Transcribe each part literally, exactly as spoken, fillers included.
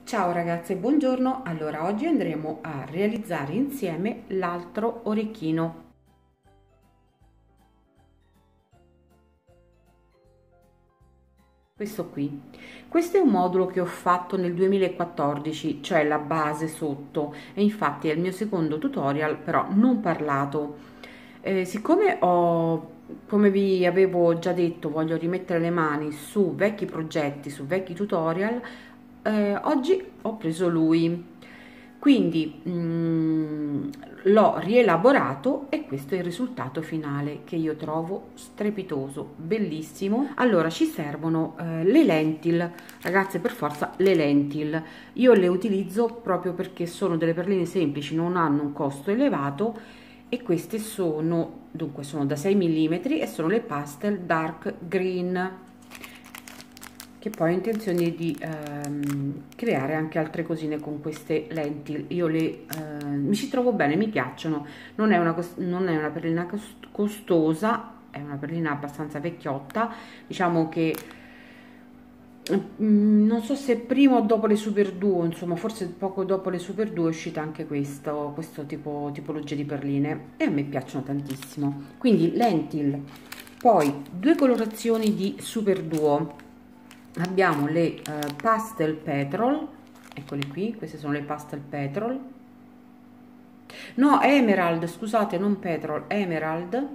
Ciao ragazze, buongiorno. Allora, oggi andremo a realizzare insieme l'altro orecchino. Questo qui. Questo è un modulo che ho fatto nel duemilaquattordici, cioè la base sotto, e infatti è il mio secondo tutorial, però non parlato. Eh, siccome ho, come vi avevo già detto, voglio rimettere le mani su vecchi progetti, su vecchi tutorial, eh, oggi ho preso lui. Quindi mm, l'ho rielaborato e questo è il risultato finale che io trovo strepitoso, bellissimo. Allora ci servono eh, le lentil, ragazze, per forza le lentil. Io le utilizzo proprio perché sono delle perline semplici, non hanno un costo elevato e queste sono, dunque sono da sei millimetri e sono le pastel dark green, che poi ho intenzione di ehm, creare anche altre cosine con queste lentil. Io le eh, mi ci trovo bene, mi piacciono. Non è una, non è una perlina costosa, è una perlina abbastanza vecchiotta, diciamo che mm, non so se prima o dopo le Super Duo, insomma forse poco dopo le Super Duo è uscita anche questo, questo tipo tipologia di perline e a me piacciono tantissimo. Quindi lentil, poi due colorazioni di Super Duo. Abbiamo le uh, pastel petrol, eccole qui, queste sono le pastel petrol, no, emerald, scusate, non petrol, emerald,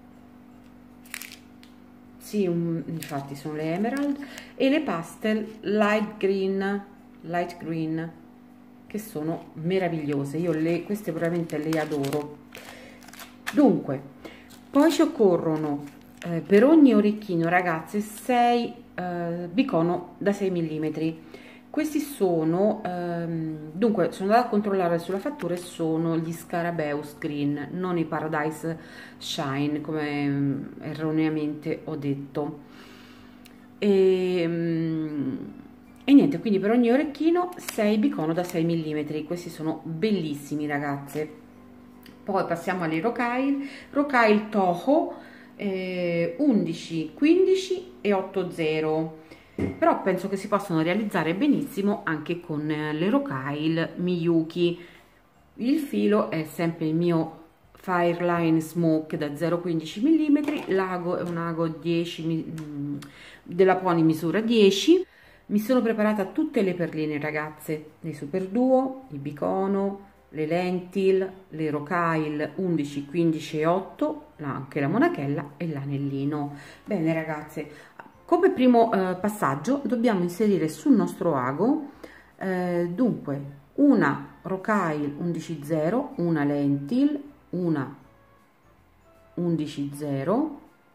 sì, um, infatti sono le emerald, e le pastel light green, light green, che sono meravigliose, io le, queste veramente le adoro. Dunque, poi ci occorrono eh, per ogni orecchino, ragazze, sei eh, bicono da sei millimetri. Questi sono ehm, dunque sono andata a controllare sulla fattura e sono gli Scarabeus Green, non i Paradise Shine come mm, erroneamente ho detto. E, mm, e niente, quindi per ogni orecchino sei bicono da sei millimetri. Questi sono bellissimi, ragazze. Poi passiamo alle Rokyle, Rokyle Toho eh, undici, quindici e otto zero, però penso che si possano realizzare benissimo anche con le Rokyle Miyuki. Il filo è sempre il mio Fireline Smoke da zero virgola quindici millimetri, l'ago è un ago dieci, della Pony misura dieci. Mi sono preparata tutte le perline, ragazze, le Super Duo, il bicono, le lentil, le Rokyle undici, quindici e otto, anche la monachella e l'anellino. Bene, ragazze, come primo eh, passaggio dobbiamo inserire sul nostro ago eh, dunque una Rokyle undici zero, una lentil, una undici zero,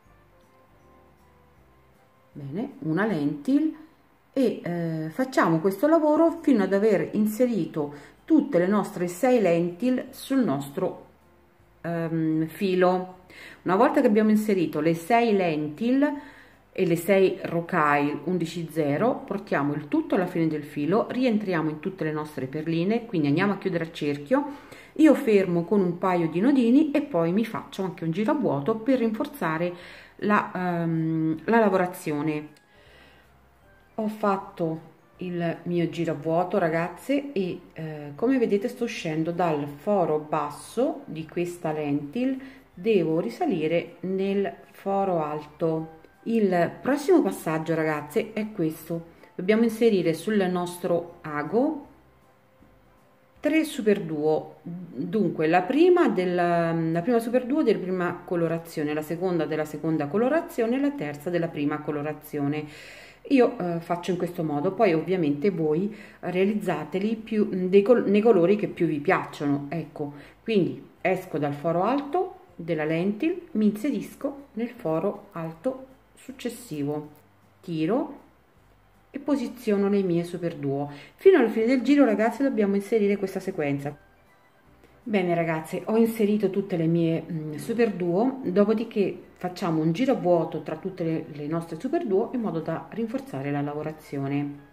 bene, una lentil, e eh, facciamo questo lavoro fino ad aver inserito tutte le nostre sei lentil sul nostro um, filo. Una volta che abbiamo inserito le sei lentil e le sei Rokyle undici zero, portiamo il tutto alla fine del filo, rientriamo in tutte le nostre perline, quindi andiamo a chiudere a cerchio. Io fermo con un paio di nodini e poi mi faccio anche un giro a vuoto per rinforzare la, um, la lavorazione. Ho fatto il mio giro a vuoto, ragazze, e eh, come vedete sto uscendo dal foro basso di questa lentil, devo risalire nel foro alto. Il prossimo passaggio, ragazze, è questo: dobbiamo inserire sul nostro ago tre Super Duo. Dunque la prima della la prima Super Duo della prima colorazione, la seconda della seconda colorazione e la terza della prima colorazione. Io eh, faccio in questo modo, poi ovviamente voi realizzateli più dei col nei colori che più vi piacciono. Ecco, quindi esco dal foro alto della lentil, mi inserisco nel foro alto successivo, tiro e posiziono le mie Super Duo. Fino alla fine del giro, ragazzi, dobbiamo inserire questa sequenza. Bene, ragazze, ho inserito tutte le mie mh, Super Duo, dopodiché facciamo un giro a vuoto tra tutte le, le nostre Super Duo in modo da rinforzare la lavorazione.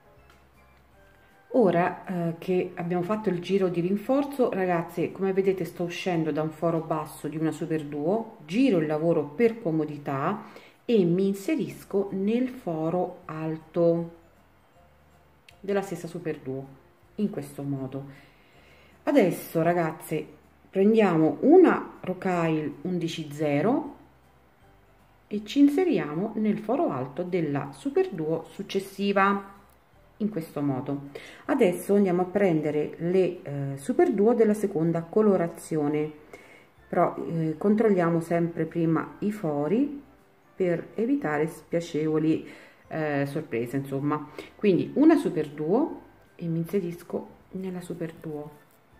Ora eh, che abbiamo fatto il giro di rinforzo, ragazze, come vedete sto uscendo da un foro basso di una Super Duo, giro il lavoro per comodità e mi inserisco nel foro alto. della stessa superduo, in questo modo. Adesso ragazze prendiamo una rocaille undici zero e ci inseriamo nel foro alto della superduo successiva, in questo modo. Adesso andiamo a prendere le eh, superduo della seconda colorazione, però eh, controlliamo sempre prima i fori per evitare spiacevoli eh, sorprese, insomma. Quindi una superduo e mi inserisco nella superduo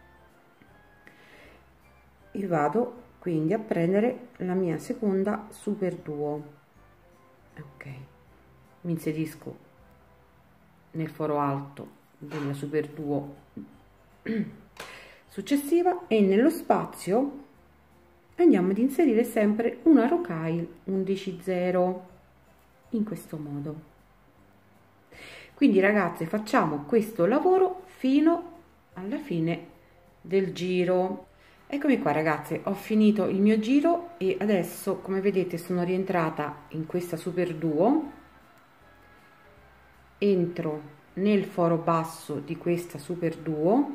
e vado quindi a prendere la mia seconda superduo. Ok, mi inserisco nel foro alto della superduo successiva e nello spazio andiamo ad inserire sempre una rocaille undici zero, in questo modo. Quindi ragazze facciamo questo lavoro fino alla fine del giro. Eccomi qua ragazze, ho finito il mio giro e adesso, come vedete, sono rientrata in questa superduo, entro nel foro basso di questa superduo,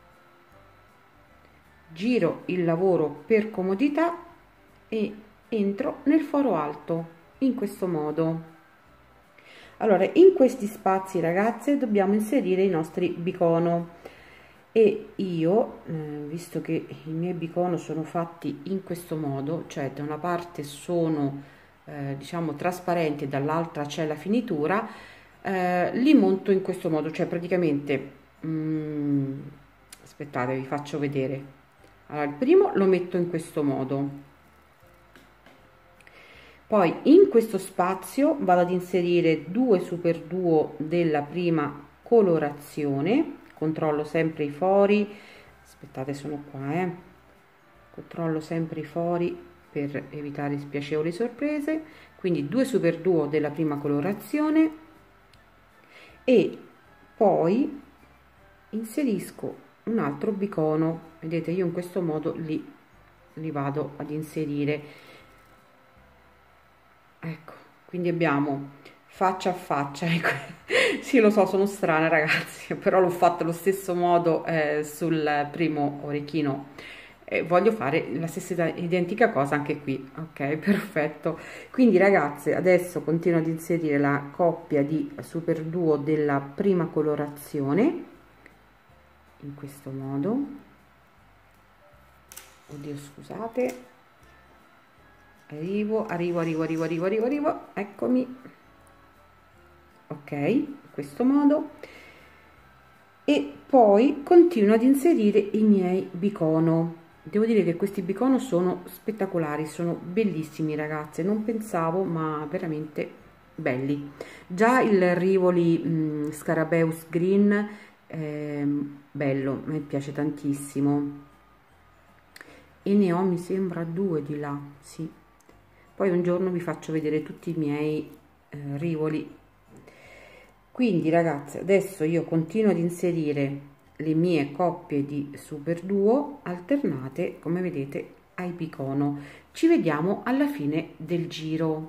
giro il lavoro per comodità e entro nel foro alto, in questo modo. Allora, in questi spazi ragazze dobbiamo inserire i nostri bicono e io eh, visto che i miei bicono sono fatti in questo modo, cioè da una parte sono eh, diciamo trasparenti e dall'altra c'è la finitura, eh, li monto in questo modo, cioè praticamente mm, aspettate, vi faccio vedere. Allora, il primo lo metto in questo modo, poi in questo spazio vado ad inserire due superduo della prima colorazione, controllo sempre i fori, aspettate, sono qua, eh. Controllo sempre i fori per evitare spiacevoli sorprese, quindi due superduo della prima colorazione e poi inserisco un altro bicono, vedete, io in questo modo li, li vado ad inserire. Ecco, quindi abbiamo faccia a faccia, ecco. Sì, lo so, sono strana ragazzi, però l'ho fatto allo stesso modo eh, sul primo orecchino e voglio fare la stessa identica cosa anche qui. Ok, perfetto. Quindi ragazze adesso continuo ad inserire la coppia di superduo della prima colorazione in questo modo. Oddio, scusate, arrivo arrivo arrivo arrivo arrivo arrivo arrivo eccomi. Ok, in questo modo, e poi continuo ad inserire i miei bicono. Devo dire che questi bicono sono spettacolari, sono bellissimi ragazze, non pensavo, ma veramente belli. Già il Rivoli mh, Scarabeus Green è bello, mi piace tantissimo e ne ho, mi sembra, due di là, sì. Poi un giorno vi faccio vedere tutti i miei eh, rivoli. Quindi ragazze adesso io continuo ad inserire le mie coppie di superduo alternate, come vedete, ai bicono. Ci vediamo alla fine del giro.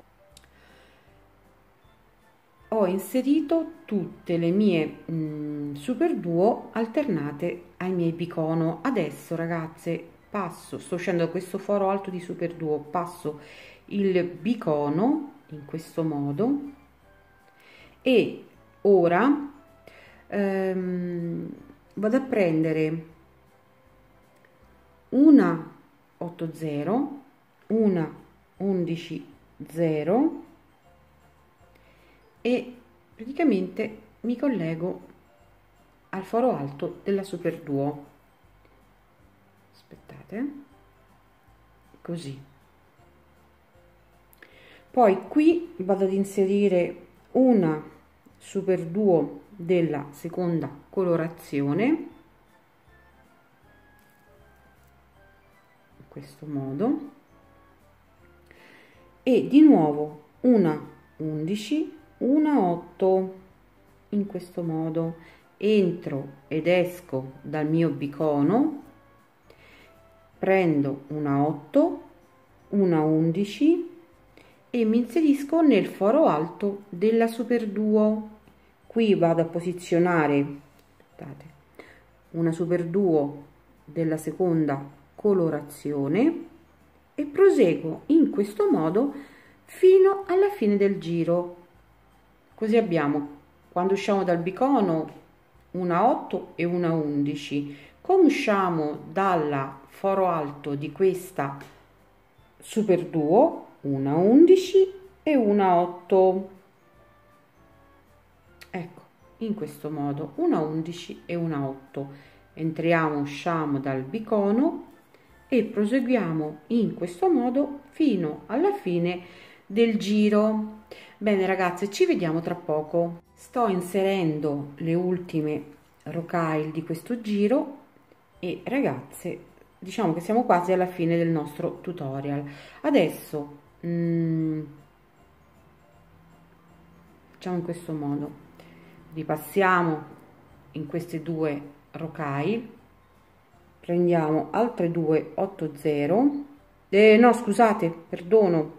Ho inserito tutte le mie mh, superduo alternate ai miei bicono. Adesso ragazze passo, sto uscendo da questo foro alto di superduo, passo il bicono in questo modo e ora ehm, vado a prendere una otto zero, una undici zero e praticamente mi collego al foro alto della superduo. Aspettate, così. Poi qui vado ad inserire una superduo della seconda colorazione in questo modo e di nuovo una undici, una otto in questo modo. Entro ed esco dal mio bicono, prendo una otto, una undici e mi inserisco nel foro alto della superduo, qui vado a posizionare, aspettate, una super duo della seconda colorazione e proseguo in questo modo fino alla fine del giro. Così abbiamo, quando usciamo dal bicono, una otto e una undici. Come usciamo dal foro alto di questa super duo, una undici e una otto. Ecco, in questo modo, una undici e una otto. Entriamo, usciamo dal bicono e proseguiamo in questo modo fino alla fine del giro. Bene ragazze, ci vediamo tra poco. Sto inserendo le ultime rocaille di questo giro e ragazze, diciamo che siamo quasi alla fine del nostro tutorial. Adesso mm, facciamo in questo modo, ripassiamo in queste due rocaille, prendiamo altre due otto zero, eh, no scusate, perdono,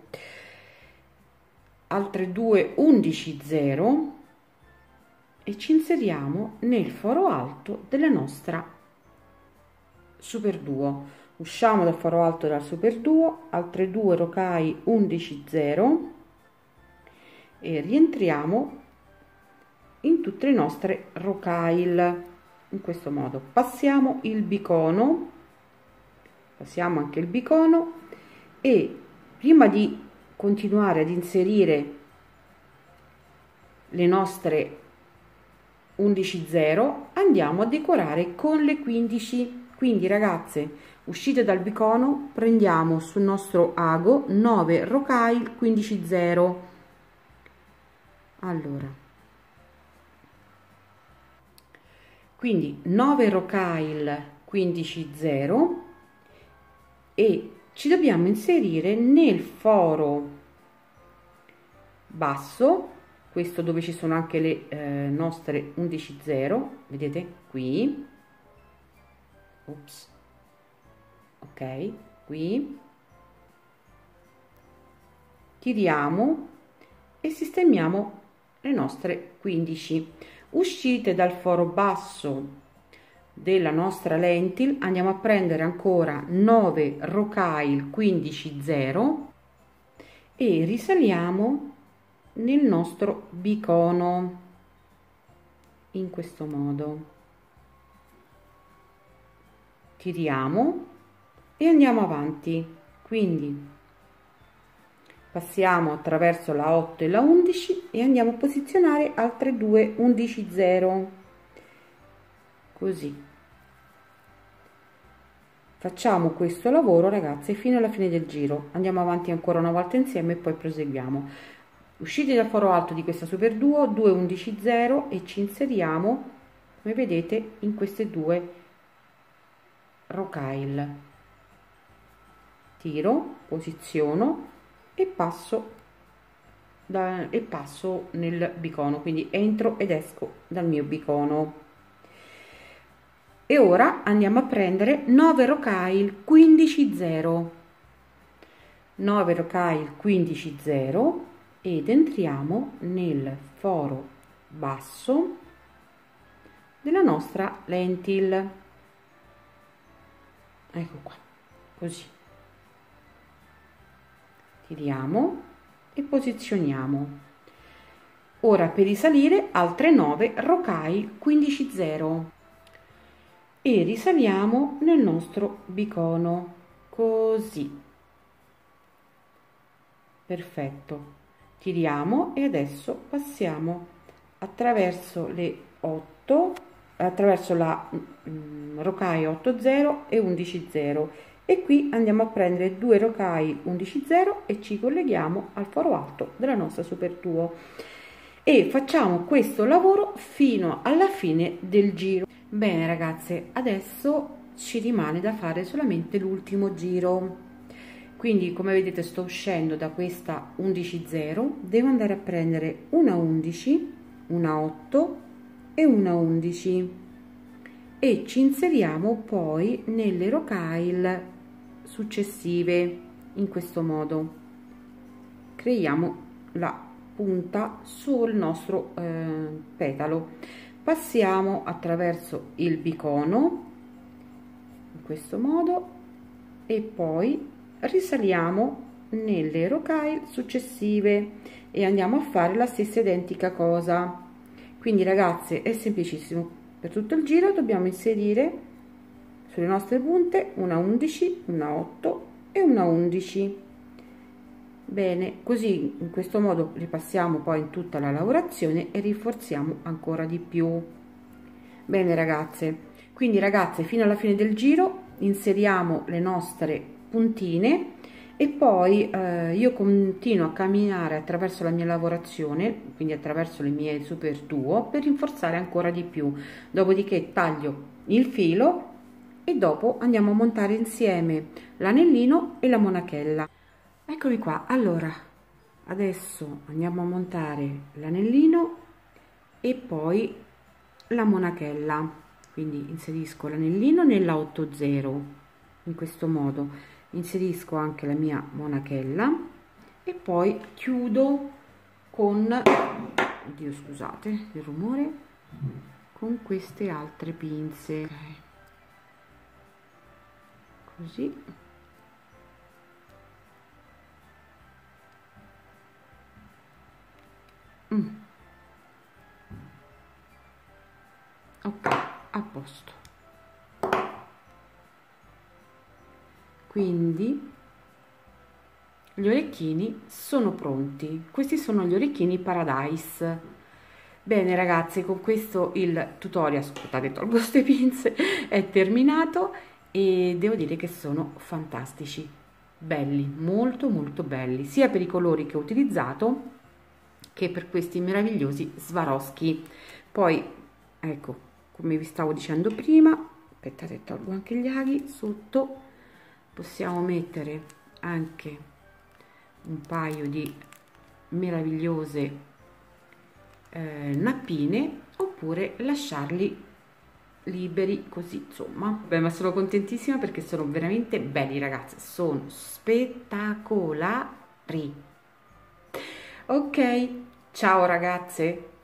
altre due undici zero e ci inseriamo nel foro alto della nostra super duo. Usciamo dal foro alto della super duo, altre due rocaille undici zero e rientriamo in tutte le nostre rocaille. In questo modo passiamo il bicono, passiamo anche il bicono e prima di continuare ad inserire le nostre undici zero andiamo a decorare con le quindici. Quindi ragazze, uscite dal bicono, prendiamo sul nostro ago nove rocaille quindici zero. Allora, quindi nove rocaille quindici zero e ci dobbiamo inserire nel foro basso, questo dove ci sono anche le eh, nostre undici zero, vedete qui, ops, ok, qui tiriamo e sistemiamo le nostre quindici. Uscite dal foro basso della nostra lentil, andiamo a prendere ancora nove rocaille quindici zero e risaliamo nel nostro bicono in questo modo, tiriamo e andiamo avanti. Quindi passiamo attraverso la otto e la undici e andiamo a posizionare altre due undici zero, così facciamo questo lavoro ragazze fino alla fine del giro. Andiamo avanti ancora una volta insieme e poi proseguiamo. Usciti dal foro alto di questa super duo, due undici zero e ci inseriamo, come vedete, in queste due rocaille. Tiro, posiziono e passo da, e passo nel bicono, quindi entro ed esco dal mio bicono. E ora andiamo a prendere nove rocaille quindici zero, nove rocaille quindici zero ed entriamo nel foro basso della nostra lentil. Ecco qua, così tiriamo e posizioniamo. Ora per risalire altre nove rocaille quindici zero e risaliamo nel nostro bicono, così, perfetto. Tiriamo e adesso passiamo attraverso le otto, attraverso la mm, rocaille otto zero e undici zero e qui andiamo a prendere due rocaille undici zero e ci colleghiamo al foro alto della nostra super duo e facciamo questo lavoro fino alla fine del giro. Bene ragazze, adesso ci rimane da fare solamente l'ultimo giro. Quindi come vedete sto uscendo da questa undici zero, devo andare a prendere una undici, una otto e una undici e ci inseriamo poi nelle rocaille successive in questo modo. Creiamo la punta sul nostro eh, petalo. Passiamo attraverso il bicono in questo modo e poi risaliamo nelle rocaille successive e andiamo a fare la stessa identica cosa. Quindi ragazze, è semplicissimo. Per tutto il giro dobbiamo inserire sulle nostre punte una undici, una otto e una undici. Bene, così in questo modo ripassiamo poi in tutta la lavorazione e rinforziamo ancora di più. Bene ragazze, quindi ragazze, fino alla fine del giro inseriamo le nostre puntine e poi eh, io continuo a camminare attraverso la mia lavorazione, quindi attraverso le mie super duo, per rinforzare ancora di più. Dopodiché taglio il filo e dopo andiamo a montare insieme l'anellino e la monachella. Eccomi qua. Allora adesso andiamo a montare l'anellino e poi la monachella. Quindi inserisco l'anellino nella otto zero in questo modo, inserisco anche la mia monachella e poi chiudo con, oddio scusate il rumore, con queste altre pinze. Okay. Così. Mm. Ok, a posto. Quindi gli orecchini sono pronti. Questi sono gli orecchini Paradise. Bene ragazzi, con questo il tutorial, scusate, tolgo queste pinze, è terminato e devo dire che sono fantastici, belli, molto molto belli, sia per i colori che ho utilizzato che per questi meravigliosi Swarovski. Poi ecco, come vi stavo dicendo prima, aspettate, tolgo anche gli aghi, sotto possiamo mettere anche un paio di meravigliose eh, nappine oppure lasciarli liberi così, insomma. Beh, ma sono contentissima perché sono veramente belli ragazzi, sono spettacolari. Ok, ciao ragazze.